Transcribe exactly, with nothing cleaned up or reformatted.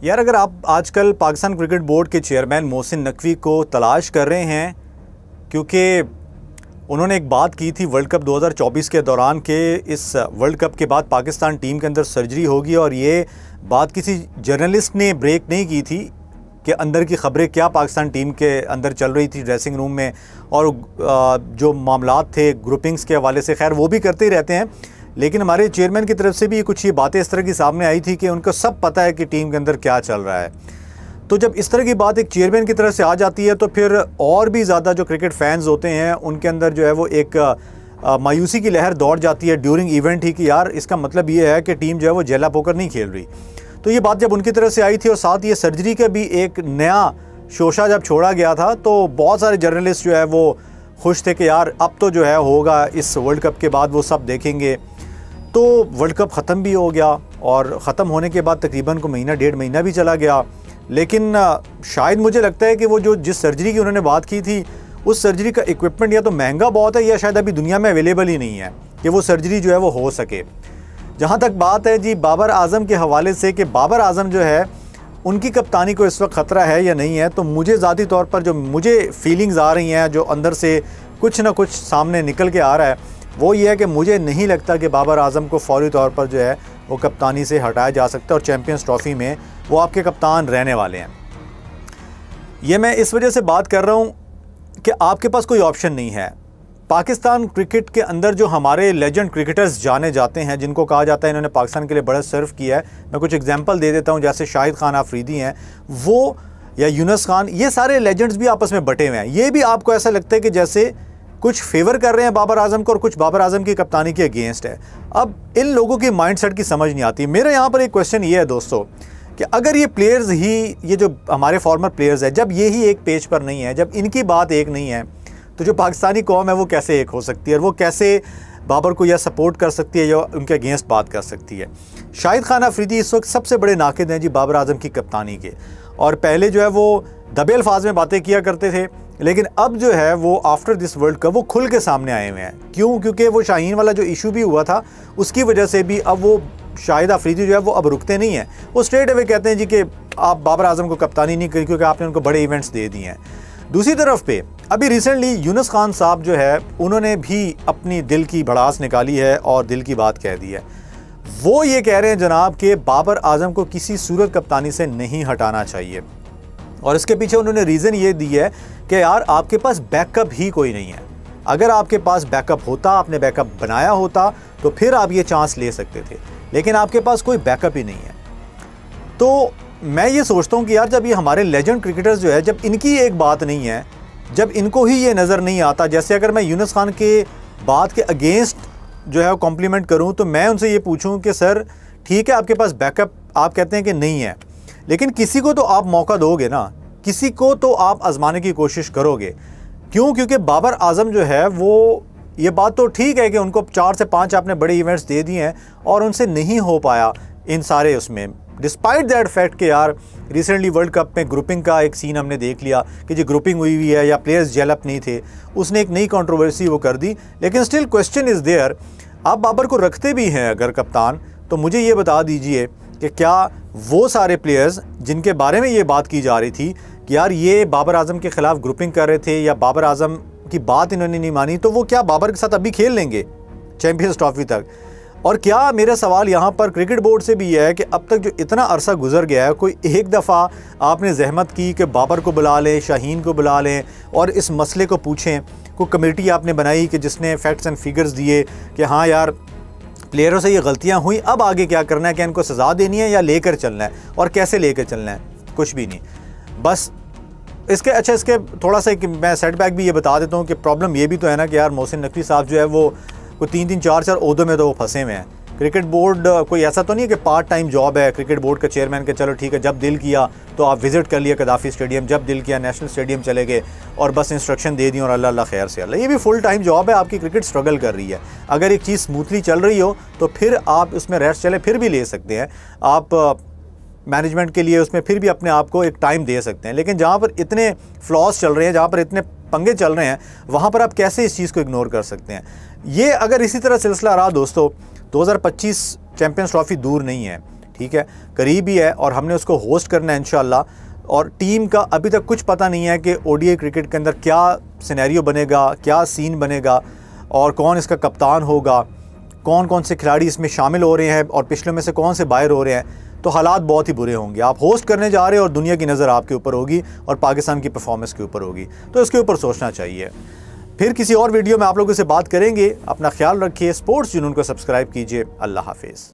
यार अगर आप आजकल पाकिस्तान क्रिकेट बोर्ड के चेयरमैन मोहसिन नकवी को तलाश कर रहे हैं, क्योंकि उन्होंने एक बात की थी वर्ल्ड कप दो हज़ार चौबीस के दौरान के इस वर्ल्ड कप के बाद पाकिस्तान टीम के अंदर सर्जरी होगी, और ये बात किसी जर्नलिस्ट ने ब्रेक नहीं की थी कि अंदर की ख़बरें क्या पाकिस्तान टीम के अंदर चल रही थी ड्रेसिंग रूम में, और जो मामलात थे ग्रुपिंग्स के हवाले से, खैर वो भी करते ही रहते हैं, लेकिन हमारे चेयरमैन की तरफ से भी कुछ ये बातें इस तरह की सामने आई थी कि उनको सब पता है कि टीम के अंदर क्या चल रहा है। तो जब इस तरह की बात एक चेयरमैन की तरफ से आ जाती है तो फिर और भी ज़्यादा जो क्रिकेट फैंस होते हैं उनके अंदर जो है वो एक मायूसी की लहर दौड़ जाती है ड्यूरिंग इवेंट ही कि यार इसका मतलब ये है कि टीम जो है वो जेला पोकर नहीं खेल रही। तो ये बात जब उनकी तरफ से आई थी और साथ ये सर्जरी का भी एक नया शोशा जब छोड़ा गया था, तो बहुत सारे जर्नलिस्ट जो है वो खुश थे कि यार अब तो जो है होगा, इस वर्ल्ड कप के बाद वो सब देखेंगे। तो वर्ल्ड कप ख़त्म भी हो गया और ख़त्म होने के बाद तकरीबन को महीना डेढ़ महीना भी चला गया, लेकिन शायद मुझे लगता है कि वो जो जिस सर्जरी की उन्होंने बात की थी उस सर्जरी का इक्विपमेंट या तो महंगा बहुत है या शायद अभी दुनिया में अवेलेबल ही नहीं है कि वो सर्जरी जो है वो हो सके। जहाँ तक बात है जी बाबर आज़म के हवाले से कि बाबर आज़म जो है उनकी कप्तानी को इस वक्त ख़तरा है या नहीं है, तो मुझे ज़ाती तौर पर जो मुझे फीलिंग्स आ रही हैं, जो अंदर से कुछ ना कुछ सामने निकल के आ रहा है, वो ये है कि मुझे नहीं लगता कि बाबर आज़म को फौरी तौर पर जो है वो कप्तानी से हटाया जा सकता है और चैम्पियंस ट्रॉफ़ी में वो आपके कप्तान रहने वाले हैं। ये मैं इस वजह से बात कर रहा हूँ कि आपके पास कोई ऑप्शन नहीं है। पाकिस्तान क्रिकेट के अंदर जो हमारे लेजेंड क्रिकेटर्स जाने जाते हैं, जिनको कहा जाता है इन्होंने पाकिस्तान के लिए बड़ा सर्व किया है, मैं कुछ एग्जांपल दे देता हूँ, जैसे शाहिद खान आफरीदी हैं वो, या यूनुस खान, ये सारे लेजेंड्स भी आपस में बटे हुए हैं। ये भी आपको ऐसा लगता है कि जैसे कुछ फेवर कर रहे हैं बाबर आज़म को और कुछ बाबर आज़म की कप्तानी के अगेंस्ट है। अब इन लोगों की माइंडसेट की समझ नहीं आती। मेरा यहाँ पर एक क्वेश्चन ये है दोस्तों कि अगर ये प्लेयर्स ही, ये जो हमारे फॉर्मर प्लेयर्स है, जब ये ही एक पेज पर नहीं है, जब इनकी बात एक नहीं है, तो जो पाकिस्तानी कौम है वो कैसे एक हो सकती है और वो कैसे बाबर को या सपोर्ट कर सकती है या उनके अगेंस्ट बात कर सकती है। शाहिद खान आफरीदी इस वक्त सबसे बड़े नाकिद हैं जी बाबर आज़म की कप्तानी के, और पहले जो है वो दबे अल्फाज में बातें किया करते थे, लेकिन अब जो है वो आफ्टर दिस वर्ल्ड कप वो खुल के सामने आए हुए हैं। क्यों? क्योंकि वो शाहीन वाला जो इशू भी हुआ था उसकी वजह से भी अब वो शाहिद आफरीदी जो है वो अब रुकते नहीं हैं, वो स्ट्रेट अवे कहते हैं जी कि आप बाबर आज़म को कप्तानी नहीं करी क्योंकि आपने उनको बड़े इवेंट्स दे दिए हैं। दूसरी तरफ पे अभी रिसेंटली यूनुस खान साहब जो है उन्होंने भी अपनी दिल की भड़ास निकाली है और दिल की बात कह दी है। वो ये कह रहे हैं जनाब कि बाबर आज़म को किसी सूरत कप्तानी से नहीं हटाना चाहिए, और इसके पीछे उन्होंने रीज़न ये दी है कि यार आपके पास बैकअप ही कोई नहीं है। अगर आपके पास बैकअप होता, आपने बैकअप बनाया होता, तो फिर आप ये चांस ले सकते थे, लेकिन आपके पास कोई बैकअप ही नहीं है। तो मैं ये सोचता हूँ कि यार जब ये हमारे लेजेंड क्रिकेटर्स जो है, जब इनकी एक बात नहीं है, जब इनको ही ये नज़र नहीं आता, जैसे अगर मैं यूनुस खान के बात के अगेंस्ट जो है कॉम्प्लीमेंट करूँ तो मैं उनसे ये पूछूँ कि सर ठीक है आपके पास बैकअप आप कहते हैं कि नहीं है, लेकिन किसी को तो आप मौका दोगे ना, किसी को तो आप आजमाने की कोशिश करोगे। क्यों? क्योंकि बाबर आज़म जो है वो, ये बात तो ठीक है कि उनको चार से पाँच आपने बड़े इवेंट्स दे दिए हैं और उनसे नहीं हो पाया इन सारे उसमें, डिस्पाइट दैट फैक्ट कि यार रिसेंटली वर्ल्ड कप में ग्रुपिंग का एक सीन हमने देख लिया कि जो ग्रुपिंग हुई हुई है या प्लेयर्स जेल अप नहीं थे, उसने एक नई कंट्रोवर्सी वो कर दी, लेकिन स्टिल क्वेश्चन इज़ देयर। आप बाबर को रखते भी हैं अगर कप्तान, तो मुझे ये बता दीजिए कि क्या वो सारे प्लेयर्स जिनके बारे में ये बात की जा रही थी कि यार ये बाबर आज़म के ख़िलाफ़ ग्रुपिंग कर रहे थे या बाबर आज़म की बात इन्होंने नहीं मानी, तो वो क्या बाबर के साथ अभी खेल लेंगे चैम्पियंस ट्रॉफी तक? और क्या, मेरा सवाल यहाँ पर क्रिकेट बोर्ड से भी यह है कि अब तक जो इतना अरसा गुजर गया है, कोई एक दफ़ा आपने जहमत की कि बाबर को बुला लें, शाहीन को बुला लें और इस मसले को पूछें? कोई कमेटी आपने बनाई कि जिसने फैक्ट्स एंड फिगर्स दिए कि हाँ यार प्लेयरों से ये गलतियाँ हुई, अब आगे क्या करना है, क्या इनको सज़ा देनी है या लेकर चलना है, और कैसे लेकर चलना है? कुछ भी नहीं, बस इसके अच्छा इसके थोड़ा सा एक मैं सेटबैक भी ये बता देता हूँ कि प्रॉब्लम ये भी तो है ना कि यार मोहसिन नकवी साहब जो है वो कोई तीन तीन चार चार ओहदों में तो वो फंसे हुए हैं। क्रिकेट बोर्ड कोई ऐसा तो नहीं है कि पार्ट टाइम जॉब है क्रिकेट बोर्ड का चेयरमैन के, चलो ठीक है जब दिल किया तो आप विज़िट कर लिया कदाफ़ी स्टेडियम, जब दिल किया नेशनल स्टेडियम चले गए और बस इंस्ट्रक्शन दे दी और अल्लाह अल्लाह खैर से अल्लाह। ये भी फुल टाइम जॉब है, आपकी क्रिकेट स्ट्रगल कर रही है। अगर एक चीज़ स्मूथली चल रही हो तो फिर आप उसमें रेस्ट चले फिर भी ले सकते हैं, आप मैनेजमेंट के लिए उसमें फिर भी अपने आप को एक टाइम दे सकते हैं। लेकिन जहाँ पर इतने फ्लॉज चल रहे हैं, जहाँ पर इतने पंगे चल रहे हैं, वहाँ पर आप कैसे इस चीज़ को इग्नोर कर सकते हैं? ये अगर इसी तरह सिलसिला रहा दोस्तों, दो हज़ार पच्चीस चैम्पियंस ट्रॉफी दूर नहीं है, ठीक है, करीब ही है और हमने उसको होस्ट करना है इंशाल्लाह। और टीम का अभी तक कुछ पता नहीं है कि ओडीआई क्रिकेट के अंदर क्या सिनेरियो बनेगा, क्या सीन बनेगा और कौन इसका कप्तान होगा, कौन कौन से खिलाड़ी इसमें शामिल हो रहे हैं और पिछले में से कौन से बाहर हो रहे हैं। तो हालात बहुत ही बुरे होंगे। आप होस्ट करने जा रहे हैं और दुनिया की नज़र आपके ऊपर होगी और पाकिस्तान की परफॉर्मेंस के ऊपर होगी, तो इसके ऊपर सोचना चाहिए। फिर किसी और वीडियो में आप लोगों से बात करेंगे। अपना ख्याल रखिए। स्पोर्ट्स जुनून को सब्सक्राइब कीजिए। अल्लाह हाफिज़।